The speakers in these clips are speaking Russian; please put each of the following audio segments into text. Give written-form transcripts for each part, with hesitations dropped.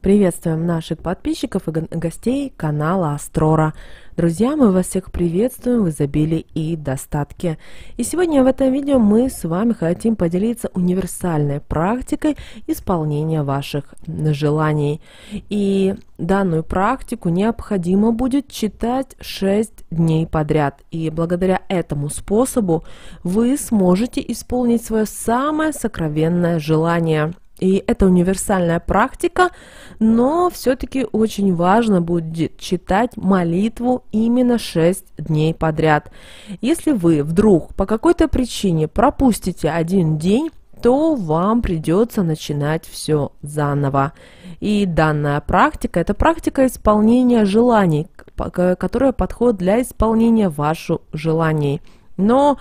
Приветствуем наших подписчиков и гостей канала Астрора. Друзья, мы вас всех приветствуем в изобилии и достатке. И сегодня в этом видео мы с вами хотим поделиться универсальной практикой исполнения ваших желаний. И данную практику необходимо будет читать 6 дней подряд. И благодаря этому способу вы сможете исполнить свое самое сокровенное желание. И это универсальная практика, но все-таки очень важно будет читать молитву именно 6 дней подряд. Если вы вдруг по какой-то причине пропустите один день, то вам придется начинать все заново. И данная практика – это практика исполнения желаний, которая подходит для исполнения ваших желаний. Но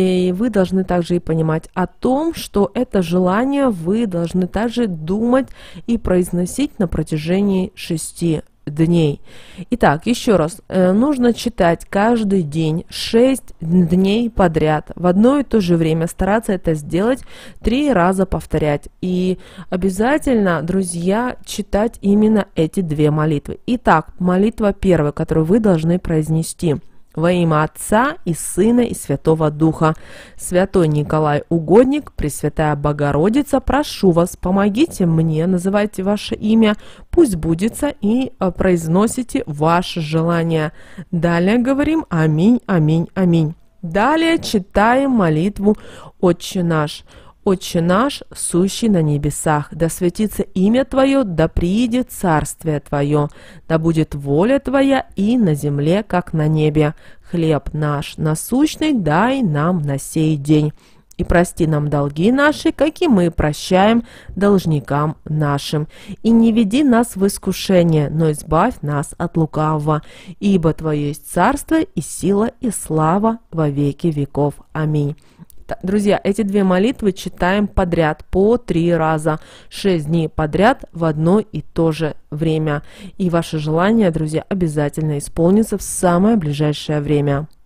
вы должны также и понимать о том, что это желание вы должны также думать и произносить на протяжении 6 дней. Итак, еще раз, нужно читать каждый день 6 дней подряд. В одно и то же время стараться это сделать 3 раза повторять. И обязательно, друзья, читать именно эти 2 молитвы. Итак, молитва первая, которую вы должны произнести. Во имя Отца и Сына и Святого Духа. Святой Николай Угодник, Пресвятая Богородица, прошу вас, помогите мне, называйте ваше имя, пусть сбудется, и произносите ваше желание. Далее говорим аминь, аминь, аминь. Далее читаем молитву Отче наш. Отче наш, сущий на небесах, да светится имя Твое, да приидет царствие Твое, да будет воля Твоя и на земле, как на небе. Хлеб наш насущный дай нам на сей день. И прости нам долги наши, как и мы прощаем должникам нашим. И не веди нас в искушение, но избавь нас от лукавого. Ибо Твое есть царство и сила и слава во веки веков. Аминь. Друзья, эти 2 молитвы читаем подряд по 3 раза, 6 дней подряд в одно и то же время. И ваше желание, друзья, обязательно исполнится в самое ближайшее время.